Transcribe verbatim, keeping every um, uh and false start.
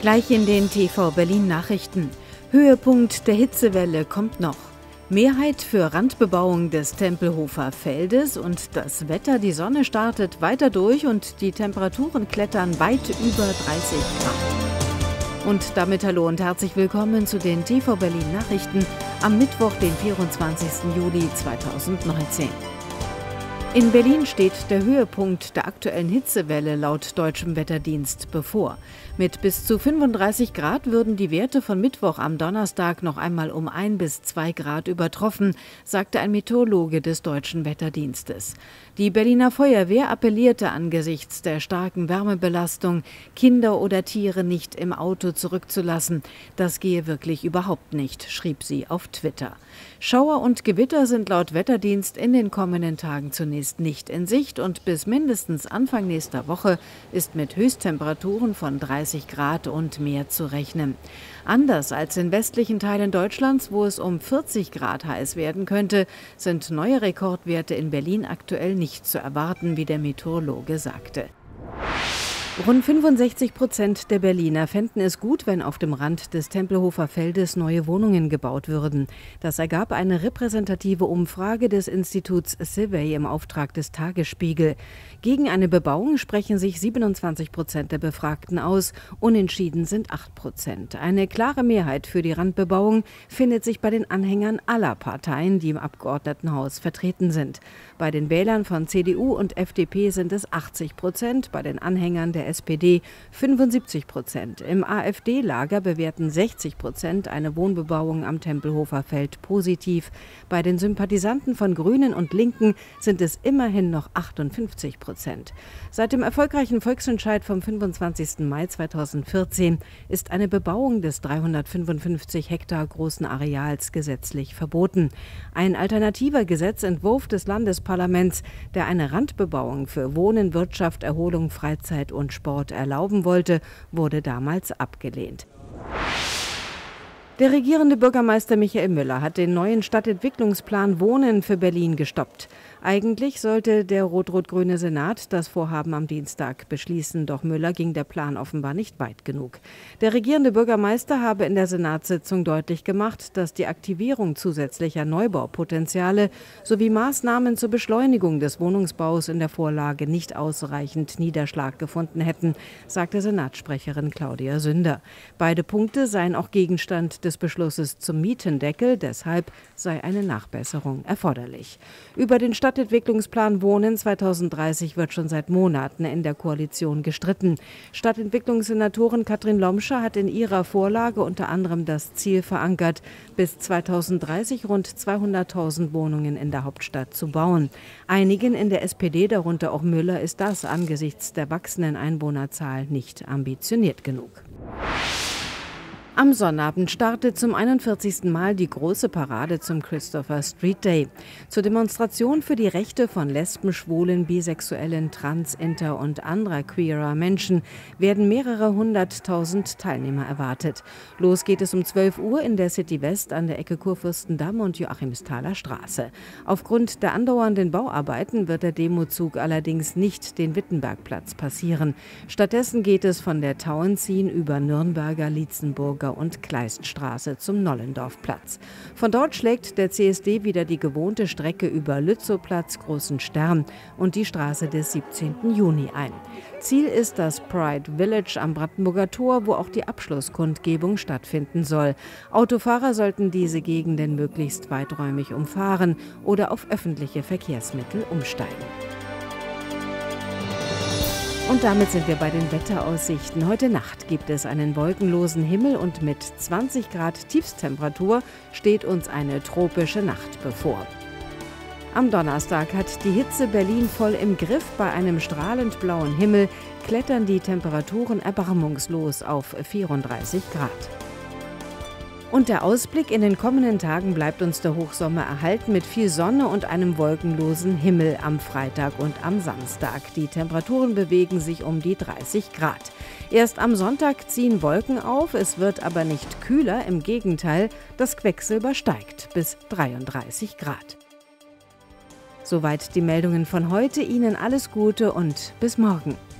Gleich in den T V Berlin Nachrichten. Höhepunkt der Hitzewelle kommt noch. Mehrheit für Randbebauung des Tempelhofer Feldes und das Wetter, die Sonne startet weiter durch und die Temperaturen klettern weit über dreißig Grad. Und damit hallo und herzlich willkommen zu den T V Berlin Nachrichten am Mittwoch, den vierundzwanzigsten Juli zweitausendneunzehn. In Berlin steht der Höhepunkt der aktuellen Hitzewelle laut deutschem Wetterdienst bevor. Mit bis zu fünfunddreißig Grad würden die Werte von Mittwoch am Donnerstag noch einmal um ein bis zwei Grad übertroffen, sagte ein Meteorologe des deutschen Wetterdienstes. Die Berliner Feuerwehr appellierte angesichts der starken Wärmebelastung, Kinder oder Tiere nicht im Auto zurückzulassen. Das gehe wirklich überhaupt nicht, schrieb sie auf Twitter. Schauer und Gewitter sind laut Wetterdienst in den kommenden Tagen zunächst nicht in Sicht und bis mindestens Anfang nächster Woche ist mit Höchsttemperaturen von dreißig Grad und mehr zu rechnen. Anders als in westlichen Teilen Deutschlands, wo es um vierzig Grad heiß werden könnte, sind neue Rekordwerte in Berlin aktuell nicht zu erwarten, wie der Meteorologe sagte. Rund fünfundsechzig Prozent der Berliner fänden es gut, wenn auf dem Rand des Tempelhofer Feldes neue Wohnungen gebaut würden. Das ergab eine repräsentative Umfrage des Instituts Survey im Auftrag des Tagesspiegel. Gegen eine Bebauung sprechen sich siebenundzwanzig Prozent der Befragten aus, unentschieden sind acht Prozent. Eine klare Mehrheit für die Randbebauung findet sich bei den Anhängern aller Parteien, die im Abgeordnetenhaus vertreten sind. Bei den Wählern von C D U und F D P sind es achtzig Prozent, bei den Anhängern der S P D fünfundsiebzig Prozent. Im AfD-Lager bewerten sechzig Prozent eine Wohnbebauung am Tempelhofer Feld positiv. Bei den Sympathisanten von Grünen und Linken sind es immerhin noch achtundfünfzig Prozent. Seit dem erfolgreichen Volksentscheid vom fünfundzwanzigsten Mai zweitausendvierzehn ist eine Bebauung des dreihundertfünfundfünfzig Hektar großen Areals gesetzlich verboten. Ein alternativer Gesetzentwurf des Landesparlaments, der eine Randbebauung für Wohnen, Wirtschaft, Erholung, Freizeit und Sport erlauben wollte, wurde damals abgelehnt. Der regierende Bürgermeister Michael Müller hat den neuen Stadtentwicklungsplan Wohnen für Berlin gestoppt. Eigentlich sollte der rot-rot-grüne Senat das Vorhaben am Dienstag beschließen, doch Müller ging der Plan offenbar nicht weit genug. Der regierende Bürgermeister habe in der Senatssitzung deutlich gemacht, dass die Aktivierung zusätzlicher Neubaupotenziale sowie Maßnahmen zur Beschleunigung des Wohnungsbaus in der Vorlage nicht ausreichend Niederschlag gefunden hätten, sagte Senatssprecherin Claudia Sünder. Beide Punkte seien auch Gegenstand des Beschlusses zum Mietendeckel, deshalb sei eine Nachbesserung erforderlich. Über den Stadtentwicklungsplan Wohnen zweitausenddreißig wird schon seit Monaten in der Koalition gestritten. Stadtentwicklungssenatorin Katrin Lomscher hat in ihrer Vorlage unter anderem das Ziel verankert, bis zweitausenddreißig rund zweihunderttausend Wohnungen in der Hauptstadt zu bauen. Einigen in der S P D, darunter auch Müller, ist das angesichts der wachsenden Einwohnerzahl nicht ambitioniert genug. Am Sonnabend startet zum einundvierzigsten Mal die große Parade zum Christopher Street Day. Zur Demonstration für die Rechte von Lesben, Schwulen, Bisexuellen, Trans, Inter und anderer queerer Menschen werden mehrere hunderttausend Teilnehmer erwartet. Los geht es um zwölf Uhr in der City West an der Ecke Kurfürstendamm und Joachimsthaler Straße. Aufgrund der andauernden Bauarbeiten wird der Demozug allerdings nicht den Wittenbergplatz passieren. Stattdessen geht es von der Tauentzien über Nürnberger, Lietzenburger und Kleiststraße zum Nollendorfplatz. Von dort schlägt der C S D wieder die gewohnte Strecke über Lützowplatz, Großen Stern und die Straße des siebzehnten Juni ein. Ziel ist das Pride Village am Brandenburger Tor, wo auch die Abschlusskundgebung stattfinden soll. Autofahrer sollten diese Gegenden möglichst weiträumig umfahren oder auf öffentliche Verkehrsmittel umsteigen. Und damit sind wir bei den Wetteraussichten. Heute Nacht gibt es einen wolkenlosen Himmel und mit zwanzig Grad Tiefsttemperatur steht uns eine tropische Nacht bevor. Am Donnerstag hat die Hitze Berlin voll im Griff. Bei einem strahlend blauen Himmel klettern die Temperaturen erbarmungslos auf vierunddreißig Grad. Und der Ausblick: in den kommenden Tagen bleibt uns der Hochsommer erhalten mit viel Sonne und einem wolkenlosen Himmel am Freitag und am Samstag. Die Temperaturen bewegen sich um die dreißig Grad. Erst am Sonntag ziehen Wolken auf, es wird aber nicht kühler, im Gegenteil, das Quecksilber steigt bis dreiunddreißig Grad. Soweit die Meldungen von heute. Ihnen alles Gute und bis morgen.